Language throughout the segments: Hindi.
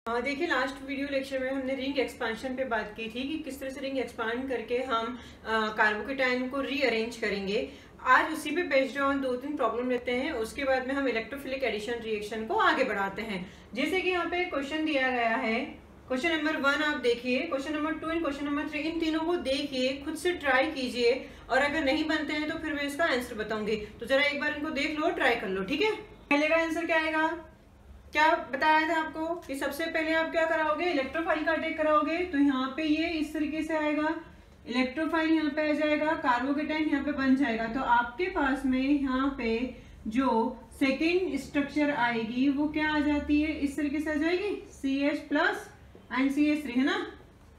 देखिए, लास्ट वीडियो लेक्चर में हमने रिंग एक्सपांशन पे बात की थी कि किस तरह से रिंग एक्सपांड करके हम कार्बोकेटाइन को रीअरेंज करेंगे। आज उसी पे बेस्ड ऑन 2-3 प्रॉब्लम लेते हैं, उसके बाद में हम इलेक्ट्रोफिलिक एडिशन रिएक्शन को आगे बढ़ाते हैं। जैसे कि यहाँ पे क्वेश्चन दिया गया है, क्वेश्चन नंबर 1 आप देखिए, question number 2 and question number 3, इन तीनों को देखिए, खुद से ट्राई कीजिए और अगर नहीं बनते हैं तो फिर मैं इसका आंसर बताऊंगी। तो जरा एक बार इनको देख लो, ट्राई कर लो, ठीक है। पहले का आंसर क्या आएगा, क्या बताया था आपको कि सबसे पहले आप क्या कराओगे, इलेक्ट्रोफाइल का अटैक कराओगे। तो यहाँ पे ये इस तरीके से आएगा, इलेक्ट्रोफाइल यहाँ पे आ जाएगा, कार्बोकेटाइन यहाँ पे बन जाएगा। तो आपके पास में यहाँ पे जो सेकेंड स्ट्रक्चर आएगी वो क्या आ जाती है, इस तरीके से आ जाएगी, CH प्लस एंड CH3, है ना।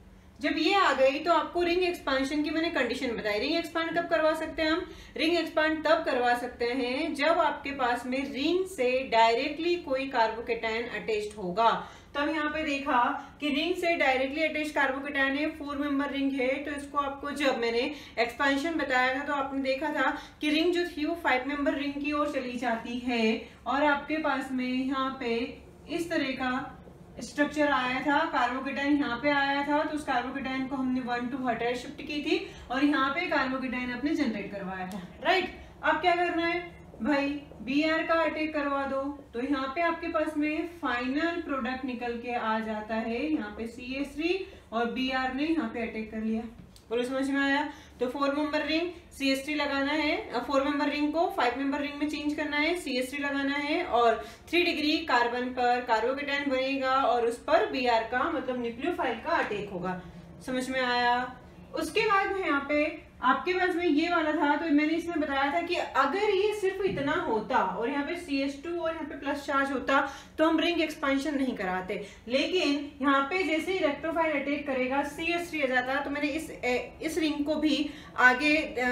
जब ये आ गई तो आपको रिंग एक्सपांशन की मैंने कंडीशन बताई। रिंग एक्सपांड कब करवा सकते हैं हम, रिंग एक्सपांड तब करवा सकते हैं जब आपके पास में रिंग से डायरेक्टली कोई कार्बोकेटाइन अटैच्ड होगा। तब यहाँ पे देखा कि रिंग से डायरेक्टली अटैच कार्बोकेटाइन है, 4 मेंबर रिंग है। तो इसको आपको जब मैंने एक्सपांशन बताया था तो आपने देखा था कि रिंग जो थी वो 5 मेंबर रिंग की ओर चली जाती है और आपके पास में यहाँ पे इस तरह का स्ट्रक्चर आया था, कार्बोकेटाइन यहाँ पे आया था। तो उस कार्बोकेटाइन को हमने 1-2 हटा शिफ्ट की थी और यहाँ पे कार्बोकेटाइन अपने जनरेट करवाया था, राइट। अब क्या करना है भाई, Br का अटैक करवा दो। तो यहाँ पे आपके पास में फाइनल प्रोडक्ट निकल के आ जाता है, यहाँ पे CH3 और Br ने यहाँ पे अटैक कर लिया। बोलो समझ में आया। तो 4 मेंबर रिंग CH3 लगाना है, 4 मेंबर रिंग को 5 मेंबर रिंग में चेंज करना है, CH3 लगाना है और 3 डिग्री कार्बन पर कार्बोकेटाइन बनेगा और उस पर Br का मतलब न्यूक्लियोफाइल का अटैक होगा। समझ में आया। उसके बाद में यहाँ पे आपके पास में ये वाला था, तो मैंने इसमें बताया था कि अगर ये सिर्फ इतना होता और यहाँ पे CH2 और यहाँ पे प्लस चार्ज होता तो हम रिंग एक्सपांशन नहीं कराते। लेकिन यहाँ पे जैसे ही इलेक्ट्रोफाइल अटैक करेगा CH3 आ जाता। तो मैंने इस रिंग को भी आगे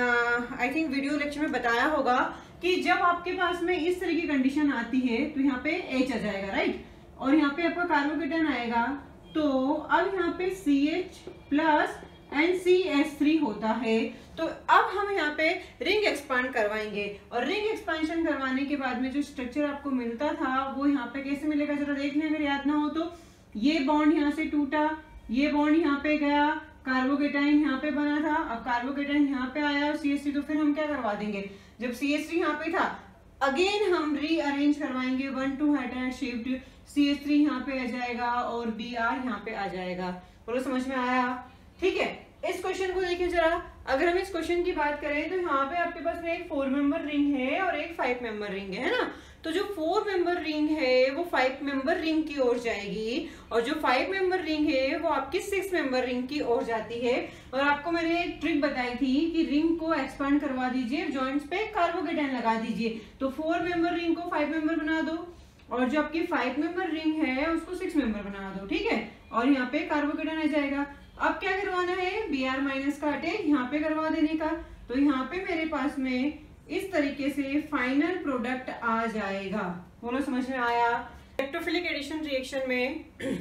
आई थिंक वीडियो लेक्चर में बताया होगा कि जब आपके पास में इस तरह की कंडीशन आती है तो यहाँ पे H आ जाएगा, राइट, और यहाँ पे आपका कार्बोकेटाइन आएगा। तो अब यहाँ पे CH प्लस एंड CH3 होता है। तो अब हम यहाँ पे रिंग एक्सपांड करवाएंगे और रिंग एक्सपांशन करवाने के बाद में जो स्ट्रक्चर आपको मिलता था वो यहाँ पे कैसे मिलेगा जरा देख लें, अगर याद ना हो तो। ये बॉन्ड यहाँ से टूटा, ये बॉन्ड यहाँ पे गया, कार्बोकेटाइन यहाँ पे बना था, अब कार्बोकेटाइन यहाँ पे आया और CH3, तो फिर हम क्या करवा देंगे, जब CH3 यहाँ पे था अगेन हम रीअरेंज करवाएंगे, 1-2 हटा शिफ्ट, CH3 यहाँ पे आ जाएगा और Br यहाँ पे आ जाएगा। बोलो समझ में आया, ठीक है। इस क्वेश्चन को देखिए जरा, अगर हम इस क्वेश्चन की बात करें तो यहाँ पे आपके पास में एक 4 मेंबर रिंग है और एक 5 मेंबर रिंग है ना। तो जो 4 मेंबर रिंग है वो 5 मेंबर रिंग की ओर जाएगी और जो 5 मेंबर रिंग है वो आपकी 6 मेंबर रिंग की ओर जाती है। और आपको मैंने एक ट्रिक बताई थी कि रिंग को एक्सपांड करवा दीजिए, जॉइंट्स पे कार्बोकेटाइन लगा दीजिए। तो 4 मेंबर रिंग को 5 मेंबर बना दो और जो आपकी 5 मेंबर रिंग है उसको 6 मेंबर बना दो, ठीक है, और यहाँ पे कार्बोकेटाइन आ जाएगा। अब क्या करवाना है, Br माइनस का अटैक यहाँ पे करवा देने का। तो यहाँ पे मेरे पास में इस तरीके से फाइनल प्रोडक्ट आ जाएगा। बोलो समझ में आया। इलेक्ट्रोफिलिक एडिशन रिएक्शन में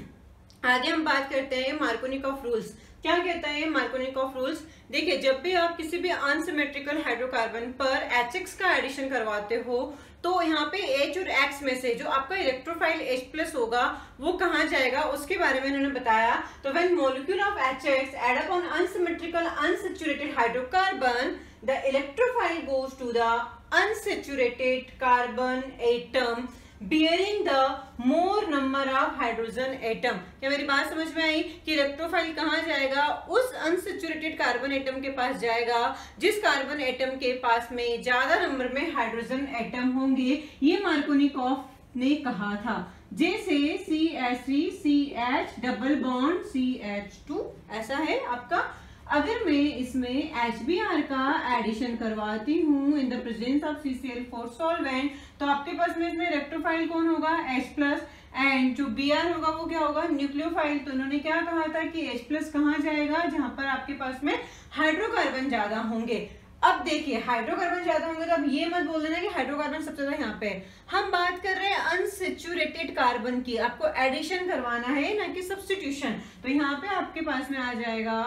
आगे हम बात करते हैं मार्कोनिकॉफ रूल्स। क्या कहता है मार्कोनिकॉफ रूल्स, देखिए जब भी आप किसी भी अनसिमेट्रिकल हाइड्रोकार्बन पर HX का एडिशन करवाते हो तो यहाँ पे H और X में से जो आपका इलेक्ट्रोफाइल H+ होगा वो कहाँ जाएगा उसके बारे में इन्होंने बताया। तो when molecule of HX add up on unsymmetrical unsaturated hydrocarbon the electrophile goes to the unsaturated carbon atom bearing the more number of hydrogen atom। क्या मेरी बात समझ में आई कि इलेक्ट्रोफाइल कहाँ जाएगा, उस अनसैचुरेटेड कार्बन एटम के पास जाएगा जिस कार्बन एटम के पास में ज्यादा नंबर में हाइड्रोजन एटम होंगे। ये मार्कोनिकॉफ ने कहा था। जैसे CH3 CH double bond CH2 ऐसा है आपका। अगर मैं इसमें HBr का एडिशन करवाती हूँ in the presence of CCl4 solvent, तो आपके पास में इसमें इलेक्ट्रोफाइल कौन होगा, H+ एंड जो Br होगा वो क्या होगा, न्यूक्लियोफाइल। तो उन्होंने क्या कहा था कि H+ कहाँ जाएगा, जहां पर आपके पास में हाइड्रोकार्बन ज्यादा होंगे। अब देखिए हाइड्रोकार्बन ज्यादा होंगे तो अब ये मत बोल देना कि हाइड्रोकार्बन सबसे ज्यादा यहाँ पे है। हम बात कर रहे हैं अनसैचुरेटेड कार्बन की, आपको एडिशन करवाना है ना कि सब्स्टिट्यूशन। तो यहाँ पे आपके पास में आ जाएगा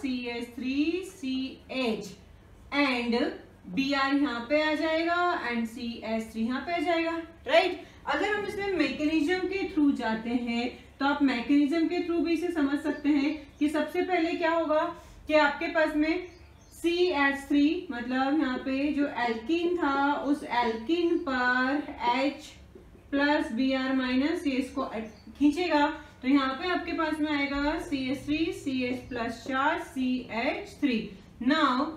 CH3CH एंड Br यहाँ पे आ जाएगा एंड CH3 यहाँ पे आ जाएगा, राइट। अगर हम इसमें मैकेनिज्म के थ्रू जाते हैं तो आप मैकेनिज्म के थ्रू भी इसे समझ सकते हैं कि सबसे पहले क्या होगा कि आपके पास में CH3 मतलब यहाँ पे जो एल्कीन था उस एल्कीन पर H प्लस Br- ये इसको खींचेगा, तो यहाँ पे आपके पास में आएगा CH3 CH plus 4 CH3। Now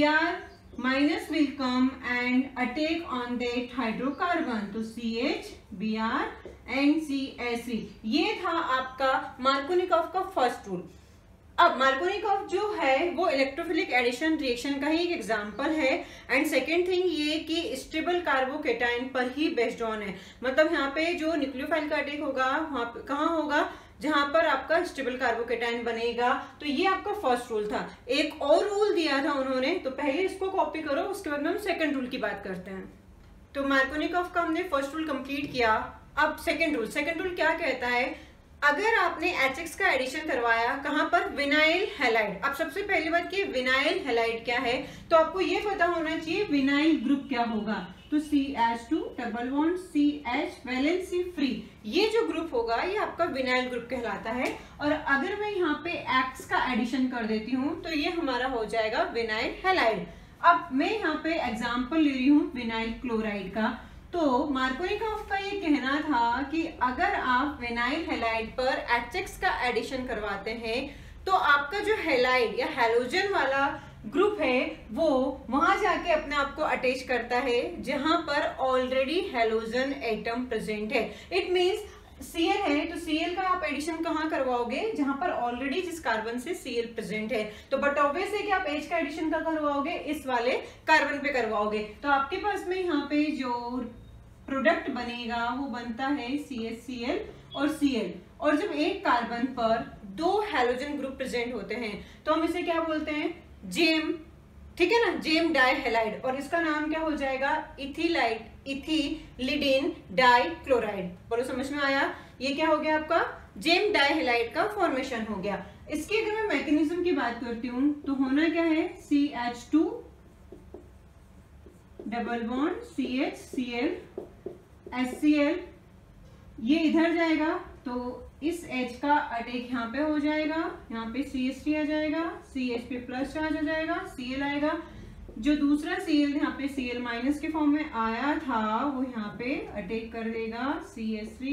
Br- will come and attack on that hydrocarbon, तो CH Br and CH3। ये था आपका मार्कोनिकॉफ का फर्स्ट रूल। अब मार्कोनिकॉफ जो है वो इलेक्ट्रोफिलिक एडिशन रिएक्शन का ही एक एग्जांपल है। एंड सेकेंड थिंग ये कि स्टेबल कार्बोकेटाइन पर ही बेस्ड ऑन है, मतलब यहाँ पे जो न्यूक्लियोफाइल का अटैक होगा वहां पे कहाँ होगा, जहां पर आपका स्टेबल कार्बोकेटाइन बनेगा। तो ये आपका फर्स्ट रूल था। एक और रूल दिया था उन्होंने, तो पहले इसको कॉपी करो, उसके बाद में हम सेकेंड रूल की बात करते हैं। तो मार्कोनिकॉफ का हमने फर्स्ट रूल कंप्लीट किया। अब सेकेंड रूल क्या कहता है, अगर आपने HX का एडिशन करवाया कहां पर, विनाइल हैलाइड। अब सबसे पहली बात कि विनाइल हैलाइड क्या है, तो आपको ये पता होना चाहिए विनाइल ग्रुप क्या होगा। तो CH2 double bond CH valency free, ये जो ग्रुप होगा ये आपका विनाइल ग्रुप कहलाता है। और अगर मैं यहाँ पे X का एडिशन कर देती हूँ तो ये हमारा हो जाएगा विनाइल हैलाइड। अब मैं यहाँ पे एग्जाम्पल ले रही हूँ विनाइल क्लोराइड का। तो मार्कोनिकॉफ का ये कहना था कि अगर आप विनाइल हैलाइड पर HX का एडिशन करवाते हैं तो आपका जो हैलाइड या हैलोजन वाला ग्रुप है वो वहां जाके अपने आप को अटैच करता है जहां पर ऑलरेडी हैलोजन एटम प्रेजेंट है। इट मींस Cl है तो Cl का आप एडिशन कहाँ करवाओगे, जहां पर ऑलरेडी जिस कार्बन से Cl प्रेजेंट है। तो बट ऑब्वियस है कि आप H का एडिशन का करवाओगे, इस वाले कार्बन पे करवाओगे। तो आपके पास में यहाँ पे जो प्रोडक्ट बनेगा वो बनता है CHCl और Cl। और जब एक कार्बन पर दो हैलोजन ग्रुप प्रेजेंट होते हैं तो हम इसे क्या बोलते हैं, जेम, ठीक है ना, जेम डाई हैलाइड। और इसका नाम क्या हो जाएगा, इथिलाइड, इथिलिडीन डाई क्लोराइड। बोलो समझ में आया, ये क्या हो गया आपका जेम डाई हैलाइड का फॉर्मेशन हो गया। इसकी अगर मैं मैकेनिज्म की बात करती हूँ तो होना क्या है, CH2 double bond CHCl HCl, ये इधर जाएगा तो इस H का अटैक यहाँ पे हो जाएगा, यहाँ पे CH3 आ जाएगा, CH पे प्लस चार्ज आ जाएगा, Cl आएगा। जो दूसरा Cl यहाँ पे Cl माइनस के फॉर्म में आया था वो यहाँ पे अटैक कर देगा CH3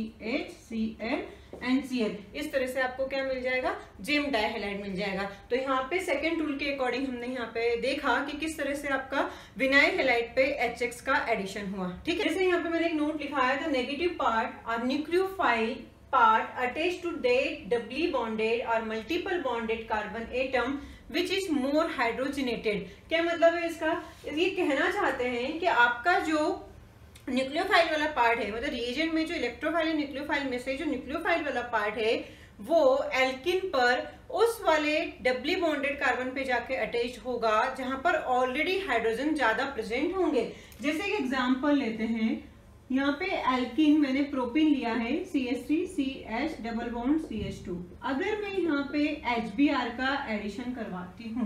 CH Cl and Cl। इस तरह से आपको क्या मिल जाएगा, जेम डाइहैलाइड मिल जाएगा। तो यहाँ पे सेकेंड रूल के अकॉर्डिंग हमने यहाँ पे देखा कि किस तरह से आपका विनाइल हैलाइड पे HX का एडिशन हुआ, ठीक है। जैसे यहाँ पे मैंने एक नोट लिखाया था, नेगेटिव पार्ट और nucleophile part attached to that doubly bonded or multiple bonded carbon atom which is more hydrogenated। क्या मतलब है इसका, ये कहना चाहते हैं कि आपका जो न्यूक्लियोफाइल वाला पार्ट है, मतलब रिएजेंट में जो इलेक्ट्रोफाइल न्यूक्लियोफाइल में से जो न्यूक्लियोफाइल वाला पार्ट है वो एल्किन पर उस वाले डबली बॉन्डेड कार्बन पे जाके अटैच होगा जहां पर ऑलरेडी हाइड्रोजन ज्यादा प्रेजेंट होंगे। जैसे एक एग्जांपल लेते हैं, यहाँ पे एल्कीन मैंने प्रोपिन लिया है CH3 CH double bond CH2। अगर मैं यहाँ पे HBr का एडिशन करवाती हूँ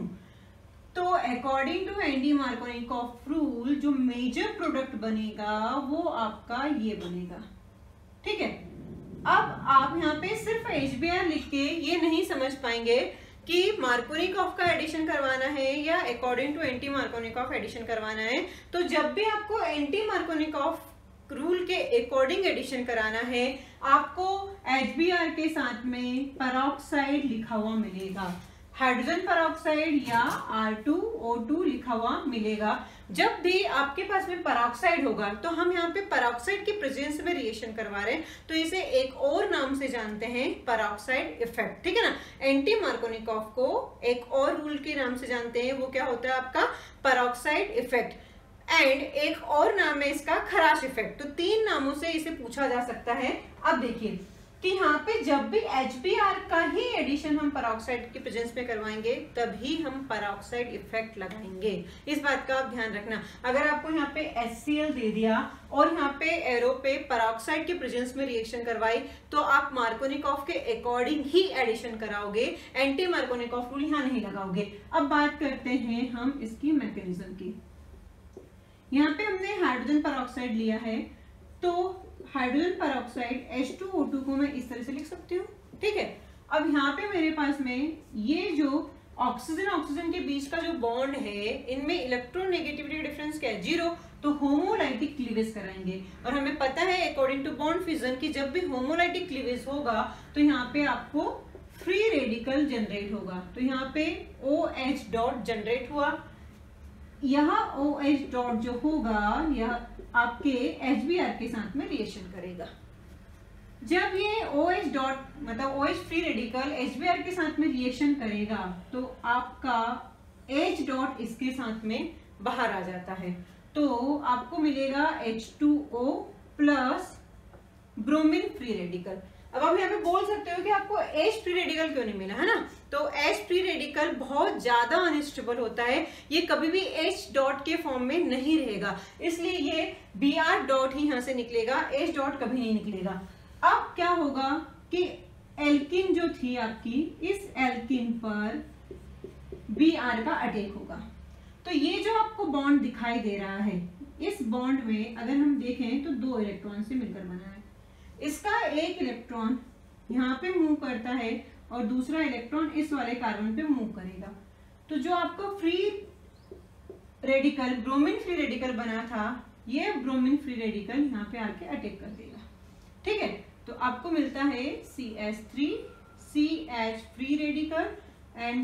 तो according to anti Markovnikov rule जो मेजर प्रोडक्ट बनेगा वो आपका ये बनेगा, ठीक है। अब आप यहाँ पे सिर्फ HBr लिख के ये नहीं समझ पाएंगे कि मार्कोनिकॉफ का एडिशन करवाना है या according to anti Markovnikov addition करवाना है। तो जब भी आपको एंटी मार्कोनिकॉफ रूल के अकॉर्डिंग एडिशन कराना है आपको HBr के साथ में पेरोक्साइड लिखा हुआ मिलेगा, हाइड्रोजन पेरोक्साइड या R2O2 लिखा हुआ मिलेगा। जब भी आपके पास में पेरोक्साइड होगा तो हम यहाँ पे पेरोक्साइड की प्रेजेंस में रिएक्शन करवा रहे हैं तो इसे एक और नाम से जानते हैं, पेरोक्साइड इफेक्ट, ठीक है ना। एंटी मार्कोनिकॉफ को एक और रूल के नाम से जानते हैं, वो क्या होता है आपका पेरोक्साइड इफेक्ट। एंड एक और नाम है इसका खराश इफेक्ट। तो तीन नामों से इसे पूछा जा सकता है। अब देखिए कि यहाँ पे जब भी HBr का ही एडिशन हम पेरोक्साइड की प्रेजेंस में करवाएंगे तभी हम पेरोक्साइड इफेक्ट लगाएंगे, इस बात का आप ध्यान रखना। अगर आपको यहाँ पे HCl दे दिया और यहाँ पे एरो पे पेरोक्साइड की प्रेजेंस में रिएक्शन करवाई तो आप मार्कोनिकॉफ के अकॉर्डिंग ही एडिशन कराओगे, एंटी मार्कोनिकॉफ रूल यहाँ नहीं लगाओगे। अब बात करते हैं हम इसकी मैकेनिज्म की। यहाँ पे हमने हाइड्रोजन पेरोक्साइड लिया है तो हाइड्रोजन पेरोक्साइड H2O2 को मैं इस तरह से लिख सकती हूँ, ठीक है। अब यहाँ पे मेरे पास में ये जो ऑक्सीजन ऑक्सीजन के बीच का जो बॉन्ड है, इनमें इलेक्ट्रोनेगेटिविटी डिफरेंस क्या है, 0, तो होमोलाइटिक क्लीवेज कराएंगे। और हमें पता है अकॉर्डिंग टू बॉन्ड फिजन कि जब भी होमोलाइटिक क्लीवेज होगा तो यहाँ पे आपको फ्री रेडिकल जनरेट होगा। तो यहाँ पे OH डॉट जनरेट हुआ, यहाँ OH डॉट जो होगा यह आपके HBr के साथ में रिएक्शन करेगा। जब ये OH डॉट मतलब OH फ्री रेडिकल HBr के साथ में रिएक्शन करेगा तो आपका H डॉट इसके साथ में बाहर आ जाता है, तो आपको मिलेगा H2O plus bromine free radical. अब आप यहाँ पे बोल सकते हो कि आपको H फ्री रेडिकल क्यों नहीं मिला, है ना। तो H फ्री रेडिकल बहुत ज्यादा अनस्टेबल होता है, ये कभी भी H डॉट के फॉर्म में नहीं रहेगा, इसलिए ये Br डॉट ही यहाँ से निकलेगा, H डॉट कभी नहीं निकलेगा। अब क्या होगा कि एल्किन जो थी आपकी, इस एल्किन पर Br का अटैक होगा। तो ये जो आपको बॉन्ड दिखाई दे रहा है, इस बॉन्ड में अगर हम देखें तो 2 इलेक्ट्रॉन से मिलकर बना है। इसका एक इलेक्ट्रॉन यहाँ पे मूव करता है और दूसरा इलेक्ट्रॉन इस वाले कार्बन पे मूव करेगा। तो जो आपको free radical bromine free radical बना था, ये ब्रोमीन फ्री रेडिकल यहाँ पे आके अटैक कर देगा, ठीक है। तो आपको मिलता है CH3 CH free radical and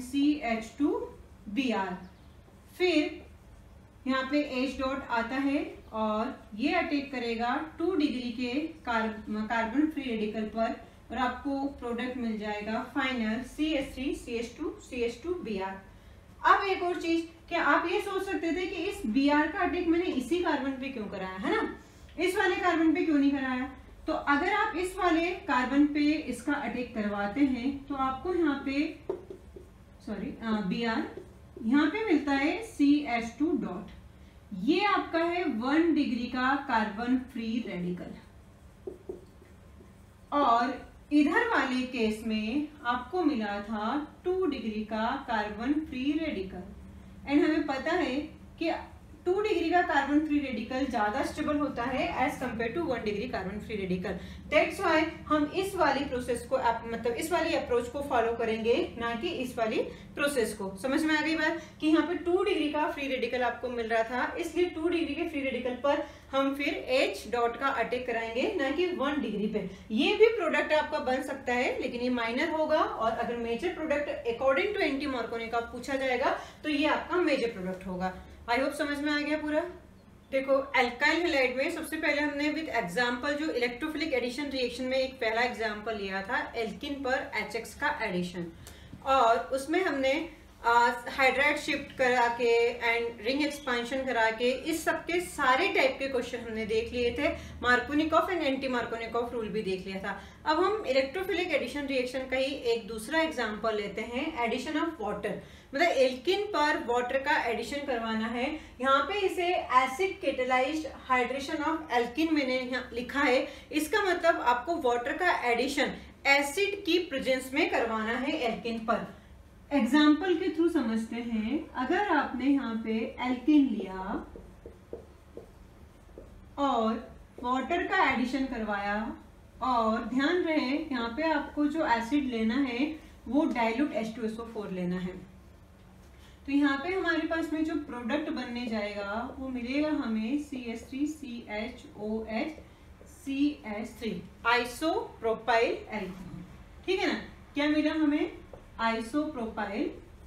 CH2Br। फिर यहाँ पे H डॉट आता है और ये अटैक करेगा 2 डिग्री के कार्बन फ्री रेडिकल पर और आपको प्रोडक्ट मिल जाएगा फाइनल CH3 CH2 CH2Br। अब एक और चीज, क्या आप ये सोच सकते थे कि इस Br का अटैक मैंने इसी कार्बन पे क्यों कराया, है ना, इस वाले कार्बन पे क्यों नहीं कराया। तो अगर आप इस वाले कार्बन पे इसका अटैक करवाते हैं तो आपको यहाँ पे Br यहाँ पे मिलता है CH2 डॉट, ये आपका है 1 डिग्री का कार्बन फ्री रेडिकल। और इधर वाले केस में आपको मिला था 2 डिग्री का कार्बन फ्री रेडिकल। एंड हमें पता है कि 2 डिग्री का कार्बन फ्री रेडिकल ज्यादा स्टेबल होता है as compare to 1 degree carbon free radical. That's why हम इस वाली प्रोसेस को मतलब इस वाली अप्रोच को फॉलो करेंगे, ना कि इस वाली प्रोसेस को। समझ में आ गई बात कि यहाँ पे 2 डिग्री का फ्री रेडिकल आपको मिल रहा था, इसलिए 2 डिग्री के फ्री रेडिकल पर हम फिर H डॉट का अटैक कराएंगे, ना कि 1 डिग्री पे। ये भी प्रोडक्ट आपका बन सकता है, लेकिन ये माइनर होगा। और अगर major product according to anti Markovnikov पूछा जाएगा तो ये आपका मेजर प्रोडक्ट होगा। आई होप समझ में आ गया पूरा। देखो एल्काइल हैलाइड में सबसे पहले हमने विद एग्जांपल जो इलेक्ट्रोफिलिक एडिशन रिएक्शन में एक पहला एग्जांपल लिया था एल्किन पर HX का एडिशन, और उसमें हमने हाइड्राइड शिफ्ट करा के एंड रिंग एक्सपांशन करा के इस सब के सारे टाइप के क्वेश्चन हमने देख लिए थे। Markovnikov and anti Markovnikov rule भी देख लिया था। अब हम इलेक्ट्रोफिलिक एडिशन रिएक्शन का ही एक दूसरा एग्जांपल लेते हैं, एडिशन ऑफ वाटर। मतलब एल्किन पर वाटर का एडिशन करवाना है। यहाँ पे इसे acid catalysed hydration of alkene मैंने यहाँ लिखा है। इसका मतलब आपको वाटर का एडिशन एसिड की प्रेजेंस में करवाना है एल्किन पर। एग्जाम्पल के थ्रू समझते हैं। अगर आपने यहाँ पे एल्किन लिया और वाटर का एडिशन करवाया, और ध्यान रहे यहाँ पे आपको जो एसिड लेना है वो डाइल्यूट H2SO4 लेना है। तो यहाँ पे हमारे पास में जो प्रोडक्ट बनने जाएगा वो मिलेगा हमें CH3 CHOH CH3 isopropyl alcohol. ठीक है ना, क्या मिला हमें, आइसोप्रोपाइल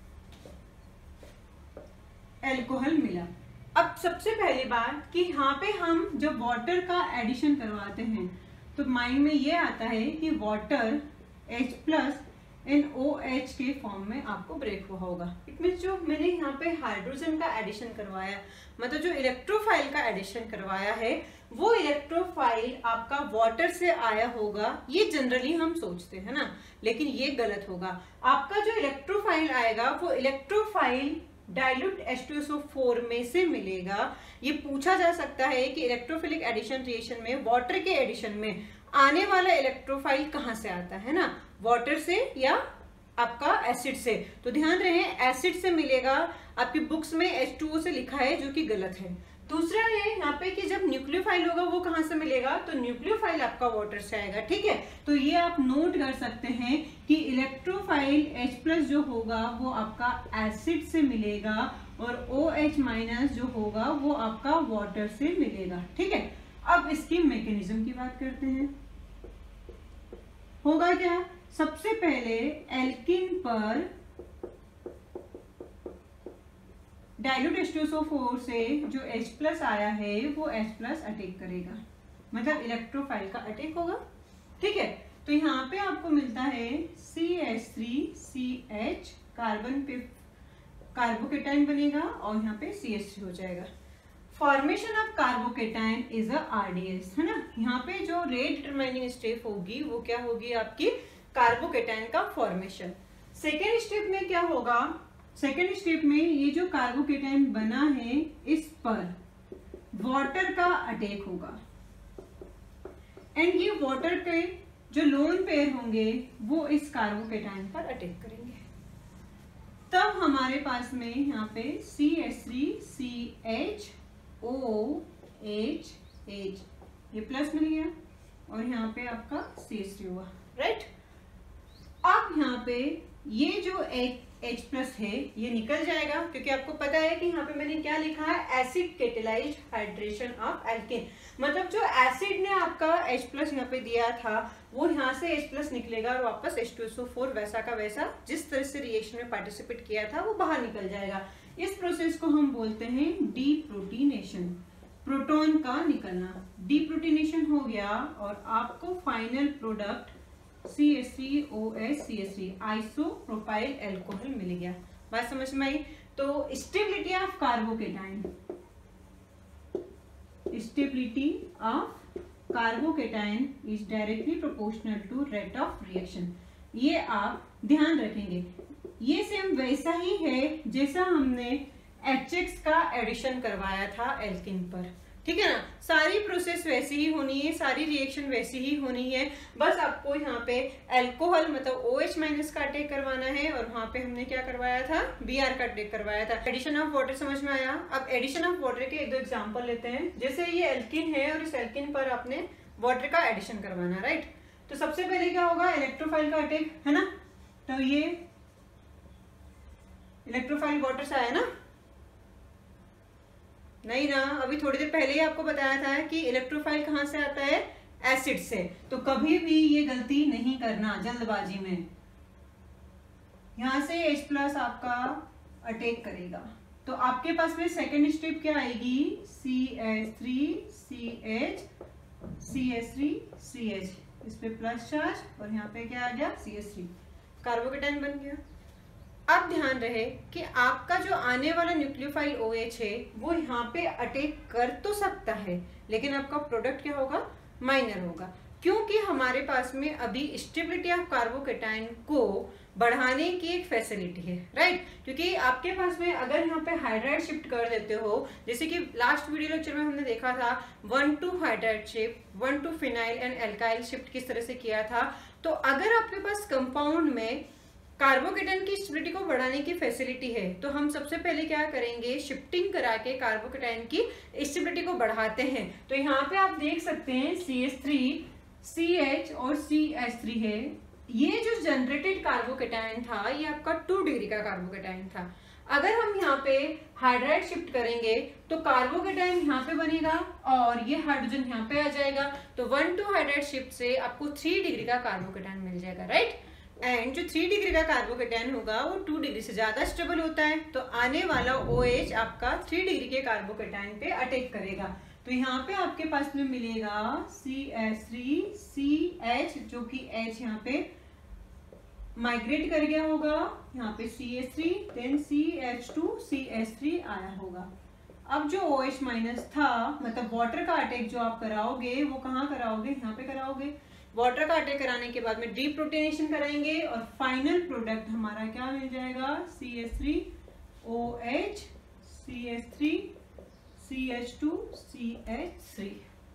एल्कोहल मिला। अब सबसे पहली बात कि यहाँ पे हम जब वाटर का एडिशन करवाते हैं तो माइंड में ये आता है कि वाटर H प्लस NOH के फॉर्म में आपको ब्रेक हुआ होगा। इट मीन्स जो मैंने यहाँ पे हाइड्रोजन का एडिशन करवाया, मतलब जो इलेक्ट्रोफाइल का एडिशन करवाया है वो इलेक्ट्रोफाइल आपका वाटर से आया होगा, ये जनरली हम सोचते हैं ना, लेकिन ये गलत होगा। आपका जो इलेक्ट्रोफाइल आएगा वो इलेक्ट्रोफाइल डाइल्यूट H2SO4 में से मिलेगा। ये पूछा जा सकता है कि इलेक्ट्रोफिलिक एडिशन रिएक्शन में वाटर के एडिशन में आने वाला इलेक्ट्रोफाइल कहाँ से आता है ना, वाटर से या आपका एसिड से। तो ध्यान रहे एसिड से मिलेगा, आपकी बुक्स में H2O से लिखा है जो कि गलत है। दूसरा है यहाँ पे कि जब न्यूक्लियोफाइल होगा वो कहाँ से मिलेगा, तो न्यूक्लियोफाइल आपका वाटर से आएगा, ठीक है। तो ये आप नोट कर सकते हैं कि इलेक्ट्रोफाइल H+ जो होगा वो आपका एसिड से मिलेगा और OH- जो होगा वो आपका वाटर से मिलेगा, ठीक है। अब इसकी मैकेनिज्म की बात करते हैं। होगा क्या, सबसे पहले एल्किन पर डाइल्यूट H2SO4 से जो H+ आया है वो H+ अटैक करेगा, मतलब इलेक्ट्रोफाइल का अटैक होगा, ठीक है। तो यहाँ पे आपको मिलता है CH3CH, कार्बन पे कार्बोकेटाइन बनेगा और यहाँ पे CH3 हो जाएगा। Formation of carbocation is a RDS, है ना। यहाँ पे जो रेट डिटरमाइनिंग स्टेप होगी वो क्या होगी, आपकी कार्बोकेटाइन का फॉर्मेशन। सेकेंड स्टेप में क्या होगा, सेकेंड स्टेप में ये जो कार्बोकेटाइन बना है इस पर वाटर का अटैक होगा एंड ये वाटर के जो लोन पेयर होंगे वो इस कार्बोकेटाइन पर अटैक करेंगे। तब हमारे पास में यहाँ पे CH3CH OH ये प्लस मिल गया और यहाँ पे आपका CH3 हुआ, राइट। अब यहाँ पे ये जो H+ है ये निकल जाएगा, क्योंकि आपको पता है कि यहाँ पे मैंने क्या लिखा है, acid catalysed hydration of alkane, मतलब जो एसिड ने आपका H+ यहाँ पे दिया था वो यहाँ से H+ निकलेगा और वापस H2SO4 वैसा का वैसा जिस तरह से रिएक्शन में पार्टिसिपेट किया था वो बाहर निकल जाएगा। इस प्रोसेस को हम बोलते हैं डीप्रोटीनेशन, प्रोटॉन का निकलना। डीप्रोटीनेशन हो गया और आपको final product CH3OH CH3 isopropyl alcohol मिल गया। बात समझ में आई। तो stability of carbocation, stability of carbocation is directly proportional to rate of reaction. ये आप ध्यान रखेंगे, ये सेम वैसा ही है जैसा हमने HX का एडिशन करवाया था एल्किन पर, ठीक है ना। सारी प्रोसेस वैसी ही होनी है, सारी रिएक्शन वैसी ही होनी है, बस आपको यहाँ पे अल्कोहल मतलब OH- का अटैक करवाना है और वहां पे हमने क्या करवाया था, Br का अटैक करवाया था। एडिशन ऑफ वाटर समझ में आया। अब एडिशन ऑफ वाटर के एक दो एग्जांपल लेते हैं। जैसे ये एल्किन है और इस एल्किन पर आपने वाटर का एडिशन करवाना, राइट। तो सबसे पहले क्या होगा, इलेक्ट्रोफाइल का अटैक, है ना। तो ये इलेक्ट्रोफाइल वाटर से आया ना, नहीं ना, अभी थोड़ी देर पहले ही आपको बताया था कि इलेक्ट्रोफाइल कहां से आता है, एसिड से। तो कभी भी ये गलती नहीं करना जल्दबाजी में। यहां से H+ आपका अटैक करेगा तो आपके पास में सेकेंड स्टेप क्या आएगी, CH3CH CH3CH, इस पे प्लस चार्ज और यहाँ पे क्या आ गया, CH3, कार्बोकेटाइन बन गया। अब ध्यान रहे कि आपका जो आने वाला न्यूक्लियोफाइल OH है वो यहाँ पे अटैक कर तो सकता है, लेकिन आपका प्रोडक्ट क्या होगा, माइनर होगा, क्योंकि हमारे पास में अभी स्टेबिलिटी ऑफ कार्बोकेटाइन को बढ़ाने की एक फैसिलिटी है, राइट। क्योंकि आपके पास में अगर यहाँ पे हाइड्राइड शिफ्ट कर देते हो, जैसे कि लास्ट वीडियो लेक्चर में हमने देखा था 1 to hydride shift, 1 to phenyl and alkyl shift किस तरह से किया था। तो अगर आपके पास कंपाउंड में कार्बोकेटाइन की स्टेबिलिटी को बढ़ाने की फैसिलिटी है तो हम सबसे पहले क्या करेंगे, शिफ्टिंग करा के कार्बोकेटाइन की स्टेबिलिटी को बढ़ाते हैं। तो यहाँ पे आप देख सकते हैं CH3CH और CH3 है। ये जो जनरेटेड कार्बोकेटाइन था ये आपका 2 डिग्री का कार्बोकेटाइन था। अगर हम यहाँ पे हाइड्राइड शिफ्ट करेंगे तो कार्बोकेटाइन यहाँ पे बनेगा और ये हाइड्रोजन यहाँ पे आ जाएगा। तो 1 to हाइड्राइड शिफ्ट से आपको 3 डिग्री का कार्बोकेटाइन मिल जाएगा, राइट। एंड जो 3 डिग्री का कार्बोकेटाइन होगा वो 2 डिग्री से ज्यादा स्टेबल होता है, तो आने वाला OH आपका 3 डिग्री के कार्बोकेटाइन पे अटैक करेगा। तो यहाँ पे आपके पास में मिलेगा CH3CH, जो कि H यहाँ पे माइग्रेट कर गया होगा, यहाँ पे CH3, देन CH2CH3 आया होगा। अब जो OH- था, मतलब वाटर का अटैक जो आप कराओगे वो कहाँ कराओगे, यहाँ पे कराओगे। वाटर का अटैक कराने के बाद में डीप्रोटीनेशन कराएंगे और फाइनल प्रोडक्ट हमारा क्या मिल जाएगा, CH3OH CH3 CH2 CH3।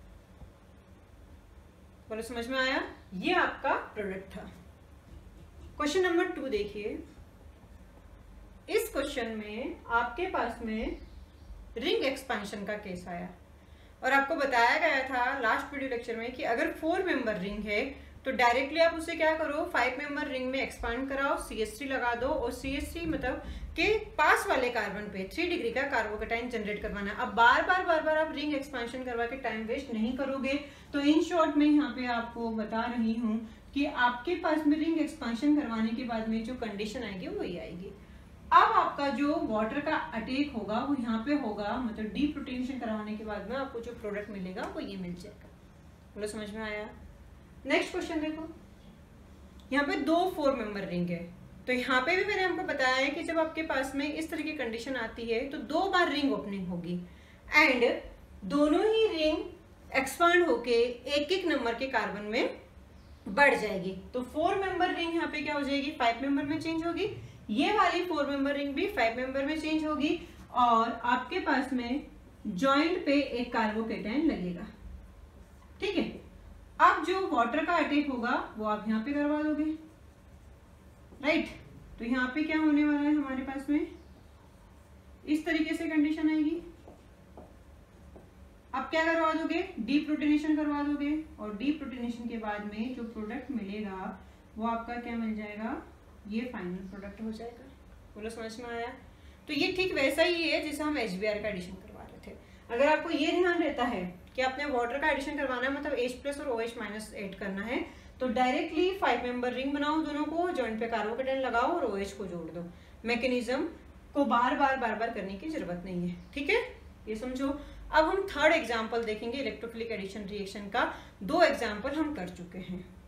बोलो समझ में आया, ये आपका प्रोडक्ट था। क्वेश्चन नंबर 2 देखिए। इस क्वेश्चन में आपके पास में रिंग एक्सपेंशन का केस आया और आपको बताया गया था लास्ट वीडियो लेक्चर में कि अगर 4 मेंबर रिंग है तो डायरेक्टली आप उसे क्या करो, 5 मेंबर रिंग में एक्सपांड कराओ, CH3 लगा दो और CH3 मतलब के पास वाले कार्बन पे 3 डिग्री का कार्बोकेटाइन जनरेट करवाना। अब बार बार आप रिंग एक्सपेंशन करवा के टाइम वेस्ट नहीं करोगे। तो इन शॉर्ट में यहाँ पे आपको बता रही हूँ कि आपके पास में रिंग एक्सपेंशन करवाने के बाद में जो कंडीशन आएगी वही आएगी। अब आपका जो वाटर का अटैक होगा वो यहाँ पे होगा, मतलब डीप्रोटोनेशन करवाने के बाद में आपको जो प्रोडक्ट मिलेगा वो ये मिल जाएगा। बोलो समझ में आया? नेक्स्ट क्वेश्चन देखो, यहाँ पे 2 4 मेंबर रिंग है। तो यहाँ पे भी मैंने आपको बताया है कि जब आपके पास में इस तरह की कंडीशन आती है तो 2 बार रिंग ओपनिंग होगी एंड दोनों ही रिंग एक्सपांड होके एक एक नंबर के कार्बन में बढ़ जाएगी। तो 4 मेंबर रिंग यहाँ पे क्या हो जाएगी, 5 मेंबर में चेंज होगी। ये वाली 4 मेंबर रिंग भी 5 मेंबर में चेंज होगी और आपके पास में जॉइंट पे एक कार्बोकेटाइन लगेगा। ठीक है, अब जो वाटर का अटैक होगा वो आप यहाँ पे करवा दोगे, राइट। तो यहाँ पे क्या होने वाला है, हमारे पास में इस तरीके से कंडीशन आएगी। आप क्या करवा दोगे, डीप्रोटोनेशन करवा दोगे और डीप्रोटोनेशन के बाद में जो प्रोडक्ट मिलेगा वो आपका क्या बन जाएगा, ये फाइनल प्रोडक्ट हो जाएगा। बोलो समझ में आया? तो ये ठीक वैसा ही है जैसे हम HBr का एडिशन करवा रहे थे। अगर आपको ये ध्यान रहता है कि आपने वाटर का एडिशन करवाना है, मतलब H+ और OH- ऐड करना है, तो डायरेक्टली 5 मेंबर रिंग बनाओ, दोनों को जॉइंट पे कार्बोकेटाइन लगाओ और OH को जोड़ दो। मैकेनिज्म को बार बार करने की जरूरत नहीं है। ठीक है, ये समझो। अब हम थर्ड एग्जाम्पल देखेंगे इलेक्ट्रोफिलिक एडिशन रिएक्शन का। 2 एग्जाम्पल हम कर चुके हैं।